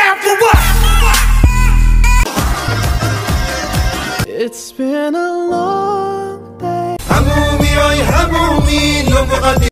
down for what? It's been a long day. همومي